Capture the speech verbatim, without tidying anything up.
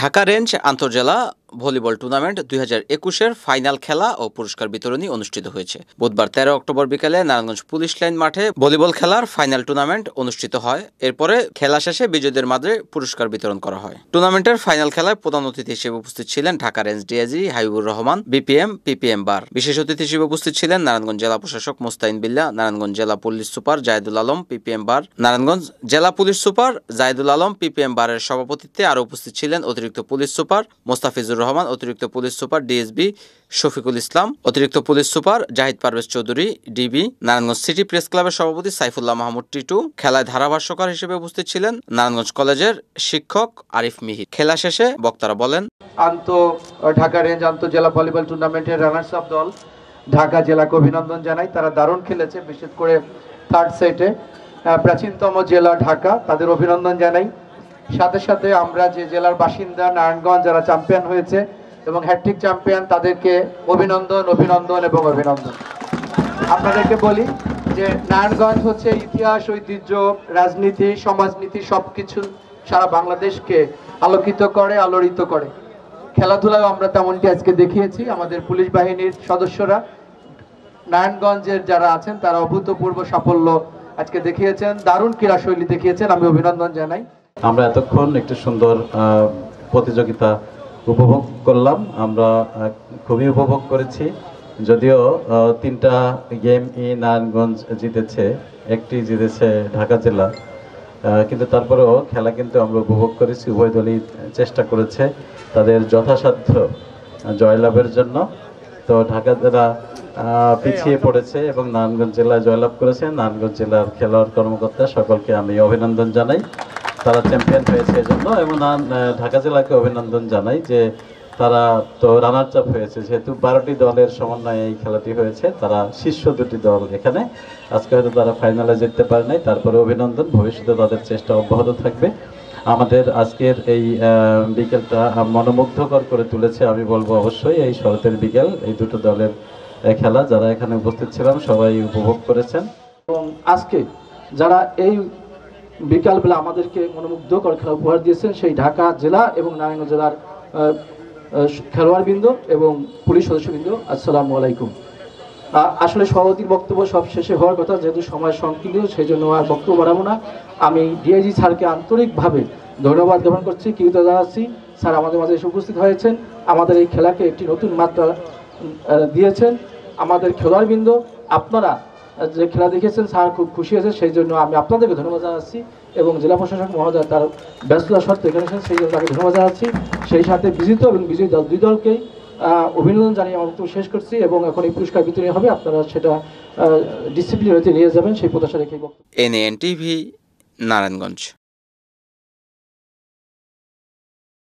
Dhaka range আন্তর্জেলা volleyball tournament দুই হাজার একুশের ফাইনাল খেলা ও পুরস্কার বিতরণী অনুষ্ঠিত হয়েছে। বুধবার তেরো অক্টোবর বিকেলে নারায়ণগঞ্জ পুলিশ লাইন মাঠে ভলিবল খেলার ফাইনাল টুর্নামেন্ট অনুষ্ঠিত হয়। এরপরে খেলা শেষে বিজয়ীদের মাঝে পুরস্কার বিতরণ করা হয়। টুর্নামেন্টের ফাইনাল খেলায় প্রধান অতিথি হিসেবে উপস্থিত ছিলেন Dhaka range DIG Habibur Rahman, BPM, PPM bar. বিশেষ অতিথি হিসেবে উপস্থিত ছিলেন নারায়ণগঞ্জ জেলা প্রশাসক মোস্তাইন বিল্লাহ, নারায়ণগঞ্জ জেলা police super Zahidul Alam, PPM bar. Narayanganj জেলা police super Zahidul Alam, PPM বারের সভাপতিত্বে আরও উপস্থিত ছিলেন অতিরিক্ত পুলিশ সুপার মোস্তাফিজুর রহমান, অতিরিক্ত police super DSB Shafiqul Islam, অতিরিক্ত police super Zahid Parvez Chowdhury DB, Narayanganj city press ক্লাবের সভাপতি সাইফুল্লাহ মাহমুদ টিটু। খেলায় ধারাভাষ্যকার হিসেবে উপস্থিত ছিলেন নারায়ণগঞ্জ কলেজের শিক্ষক আরিফ মিহির। খেলা শেষে বক্তারা বলেন, আন্ত ঢাকা রেঞ্জ আন্তঃজেলা ভলিবল টুর্নামেন্টের রানার্স আপ দল ঢাকা জেলাকে অভিনন্দন জানাই। তারা দারুণ খেলেছে, বিশেষ করে থার্ড সেটে। প্রাচীনতম জেলা ঢাকা, তাদের অভিনন্দন জানাই। সাথে সাথে আমরা যে জেলার বাসিন্দা নারায়ণগঞ্জ যারা চ্যাম্পিয়ন হয়েছে এবং হ্যাট্রিক চ্যাম্পিয়ন, তাদেরকে অভিনন্দন অভিনন্দন এবং অভিনন্দন। আপনাদেরকে বলি যে নারায়ণগঞ্জ হচ্ছে ইতিহাস, ঐতিহ্য, রাজনীতি, সমাজনীতি সবকিছু সারা বাংলাদেশকে আলোকিত করে, আলোড়িত করে। খেলাধুলায় আমরা তেমনটি আজকে দেখিয়েছি। আমাদের পুলিশ বাহিনীর সদস্যরা নারায়ণগঞ্জের যারা আছেন তারা অভূতপূর্ব সাফল্য আজকে দেখিয়েছেন, দারুণ ক্রীড়াশৈলী দেখিয়েছেন, আমি অভিনন্দন জানাই। আমরা এতক্ষণ একটি সুন্দর প্রতিযোগিতা উপভোগ করলাম, আমরা খুবই উপভোগ করেছি। যদিও তিনটা গেম ই নারায়ণগঞ্জ জিতেছে, একটি জিতেছে ঢাকা জেলা, কিন্তু তারপরেও খেলা কিন্তু আমরা উপভোগ করেছি। উভয় দলই চেষ্টা করেছে তাদের যথাসাধ্য জয়লাভের জন্য। তো ঢাকা জেলা পিছিয়ে পড়েছে এবং নারায়ণগঞ্জ জেলায় জয়লাভ করেছে। নারায়ণগঞ্জ জেলার খেলোয়াড় কর্মকর্তা সকলকে আমি অভিনন্দন জানাই, তারা চ্যাম্পিয়ন হয়েছে এজন্য। এবং ঢাকা জেলাকে অভিনন্দন জানাই যে তারা তো রানার্স আপ হয়েছে, যেহেতু বারোটি দলের সমন্বয়ে এই খেলাটি হয়েছে। তারা শীর্ষ দুটি দল এখানে, আজকে হয়তো তারা ফাইনালে জিততে পারে নাই, তারপরে অভিনন্দন। ভবিষ্যতে তাদের চেষ্টা অব্যাহত থাকবে। আমাদের আজকের এই বিকেলটা মনোমুগ্ধকর করে তুলেছে আমি বলবো অবশ্যই এই শরতের বিকেল। এই দুটো দলের খেলা যারা এখানে উপস্থিত ছিলাম সবাই উপভোগ করেছেন। এবং আজকে যারা এই বিকালবেলা আমাদেরকে মনোমুগ্ধকর খেলা উপহার দিয়েছেন সেই ঢাকা জেলা এবং নারায়ণগঞ্জ জেলার খেলোয়াড়বৃন্দ এবং পুলিশ সদস্যবৃন্দ, আসসালামু আলাইকুম। আসলে সভাপতির বক্তব্য সব শেষে হওয়ার কথা, যেহেতু সময় সংকীর্ণ সেই জন্য আর বক্তব্য বাড়াবো না। আমি ডিআইজি স্যারকে আন্তরিকভাবে ধন্যবাদ জ্ঞাপন করছি, কৃতজ্ঞতা জানাচ্ছি। স্যার আমাদের মাঝে এসে উপস্থিত হয়েছেন, আমাদের এই খেলাকে একটি নতুন মাত্রা দিয়েছেন। আমাদের খেলোয়াড়বৃন্দ আপনারা যে খেলা দেখেছেন স্যার খুব খুশি হয়েছে, সেই জন্য আমি আপনাদেরকে ধন্যবাদ জানাচ্ছি। এবং জেলা প্রশাসক মহোদয় তার ব্যস্ততা সত্ত্বেও এখানে এসেছেন, সেই জন্য তাকে ধন্যবাদ জানাচ্ছি। সেই সাথে বিজিত এবং বিজয়ী দল দুই দলকেই অভিনন্দন জানিয়ে আমার বক্তব্য শেষ করছি। এবং এখন এই পুরস্কার বিতরণী হবে, আপনারা সেটা ডিসিপ্লিন হতে নিয়ে যাবেন সেই প্রত্যাশা রেখে বক্তব্য। NN TV Narayanganj.